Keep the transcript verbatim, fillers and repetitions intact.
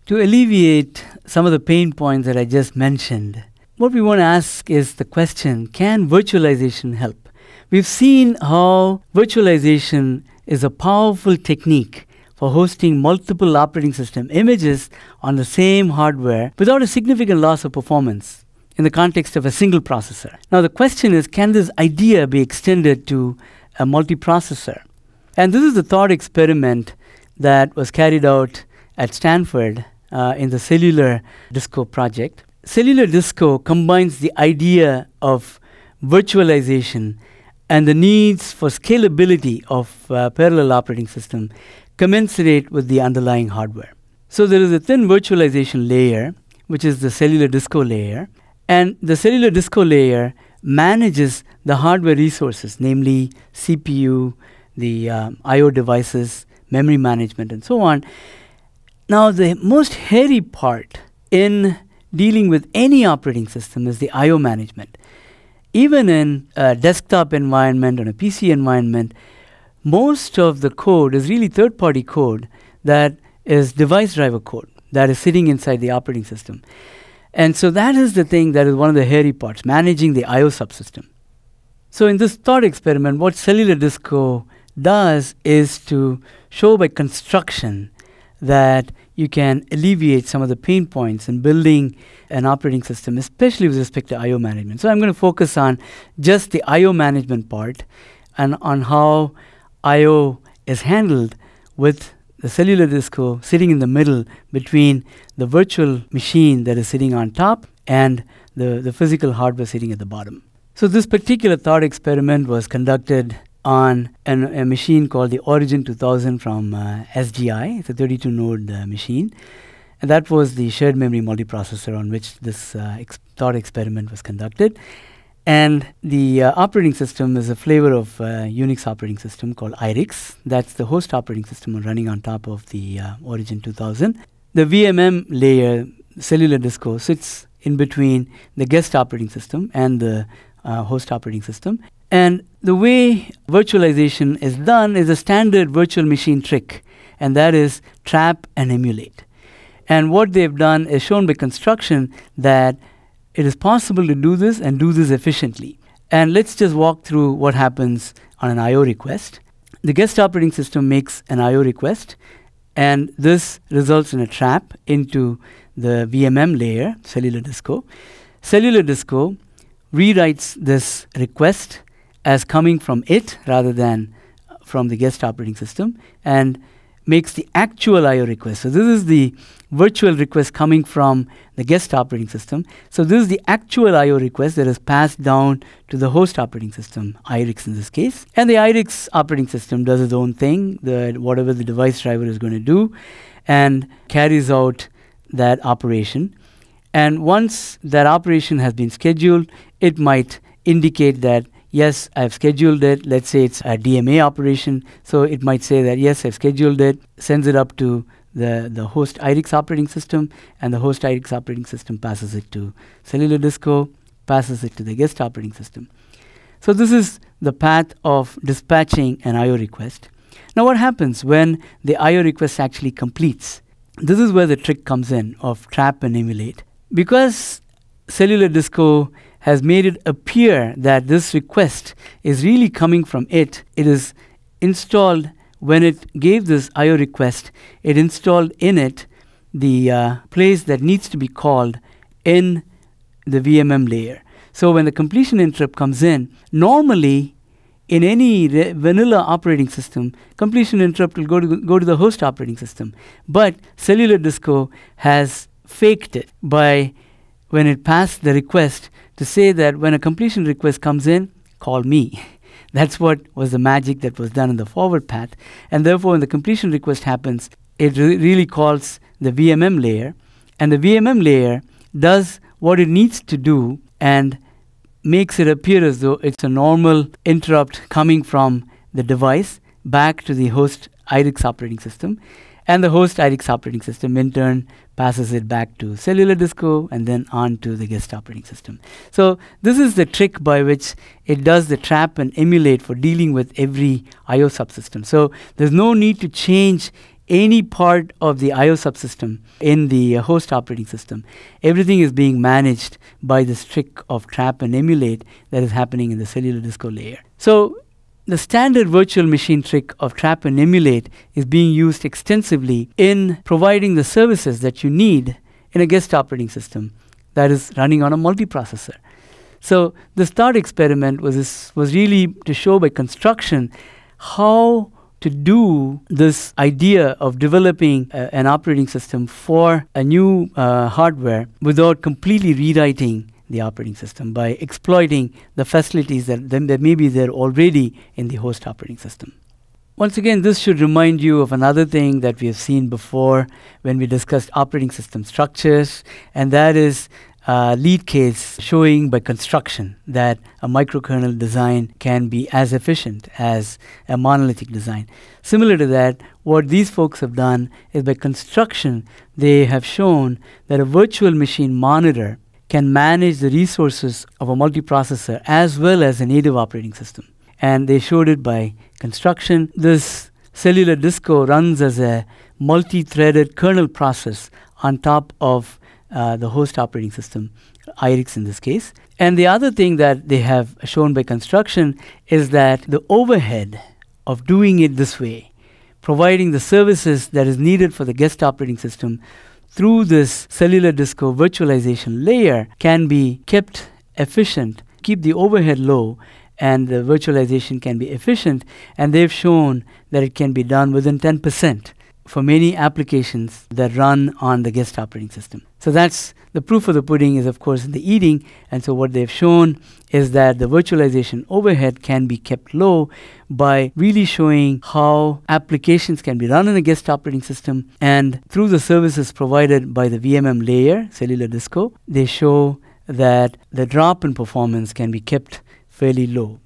To alleviate some of the pain points that I just mentioned, what we want to ask is the question, can virtualization help? We've seen how virtualization is a powerful technique for hosting multiple operating system images on the same hardware without a significant loss of performance in the context of a single processor. Now the question is, can this idea be extended to a multiprocessor? And this is the thought experiment that was carried out at Stanford uh, in the Cellular Disco project. Cellular Disco combines the idea of virtualization and the needs for scalability of uh, parallel operating system commensurate with the underlying hardware. So there is a thin virtualization layer, which is the Cellular Disco layer, and the Cellular Disco layer manages the hardware resources, namely C P U, the um, I O devices, memory management, and so on. Now the most hairy part in dealing with any operating system is the I O management. Even in a desktop environment or a P C environment, most of the code is really third-party code that is device driver code that is sitting inside the operating system. And so that is the thing that is one of the hairy parts, managing the I O subsystem. So in this thought experiment, what Cellular Disco does is to show by construction that you can alleviate some of the pain points in building an operating system, especially with respect to I O management. So I'm going to focus on just the I O management part and on how I O is handled with the Cellular Disco sitting in the middle between the virtual machine that is sitting on top and the, the physical hardware sitting at the bottom. So this particular thought experiment was conducted on an, a machine called the Origin two thousand from uh, S G I. It's a thirty-two node uh, machine. And that was the shared memory multiprocessor on which this uh, ex thought experiment was conducted. And the uh, operating system is a flavor of uh, Unix operating system called I R I X. That's the host operating system running on top of the uh, Origin two thousand. The V M M layer, Cellular Disco, sits in between the guest operating system and the uh, host operating system. And the way virtualization is done is a standard virtual machine trick, and that is trap and emulate. And what they've done is shown by construction that it is possible to do this and do this efficiently. And let's just walk through what happens on an I O request. The guest operating system makes an I O request, and this results in a trap into the V M M layer, Cellular Disco. Cellular Disco rewrites this request as coming from it rather than from the guest operating system and makes the actual I O request. So this is the virtual request coming from the guest operating system. So this is the actual I O request that is passed down to the host operating system, I R I X in this case. And the I R I X operating system does its own thing, the, whatever the device driver is going to do, and carries out that operation. And once that operation has been scheduled, it might indicate that yes, I've scheduled it. Let's say it's a D M A operation. So it might say that, yes, I've scheduled it, sends it up to the, the host I R I X operating system, and the host I R I X operating system passes it to Cellular Disco, passes it to the guest operating system. So this is the path of dispatching an I O request. Now what happens when the I O request actually completes? This is where the trick comes in of trap and emulate. Because Cellular Disco has made it appear that this request is really coming from it, it is installed when it gave this I O request, it installed in it the uh, place that needs to be called in the V M M layer. So when the completion interrupt comes in, normally in any vanilla operating system, completion interrupt will go to, go to the host operating system. But Cellular Disco has faked it by, when it passed the request, to say that when a completion request comes in, call me. That's what was the magic that was done in the forward path. And therefore, when the completion request happens, it re really calls the V M M layer. And the V M M layer does what it needs to do and makes it appear as though it's a normal interrupt coming from the device back to the host I R I X operating system. And the host I R I X operating system in turn passes it back to Cellular Disco and then on to the guest operating system. So this is the trick by which it does the trap and emulate for dealing with every I O subsystem. So there's no need to change any part of the I O subsystem in the uh, host operating system. Everything is being managed by this trick of trap and emulate that is happening in the cellular disco layer. So the standard virtual machine trick of trap and emulate is being used extensively in providing the services that you need in a guest operating system that is running on a multiprocessor. So this thought experiment was, this, was really to show by construction how to do this idea of developing uh, an operating system for a new uh, hardware without completely rewriting the operating system, by exploiting the facilities that, that may be there already in the host operating system. Once again, this should remind you of another thing that we have seen before when we discussed operating system structures, and that is Uh, lead case showing by construction that a microkernel design can be as efficient as a monolithic design. Similar to that, what these folks have done is by construction, they have shown that a virtual machine monitor can manage the resources of a multiprocessor as well as a native operating system. And they showed it by construction. This cellular disco runs as a multi-threaded kernel process on top of Uh, the host operating system, I R I X in this case. And the other thing that they have shown by construction is that the overhead of doing it this way, providing the services that is needed for the guest operating system through this cellular disco virtualization layer, can be kept efficient, keep the overhead low, and the virtualization can be efficient. And they've shown that it can be done within ten percent. For many applications that run on the guest operating system. So that's the proof of the pudding is, of course, in the eating. And so what they've shown is that the virtualization overhead can be kept low by really showing how applications can be run in a guest operating system. And through the services provided by the V M M layer, cellular disco, they show that the drop in performance can be kept fairly low.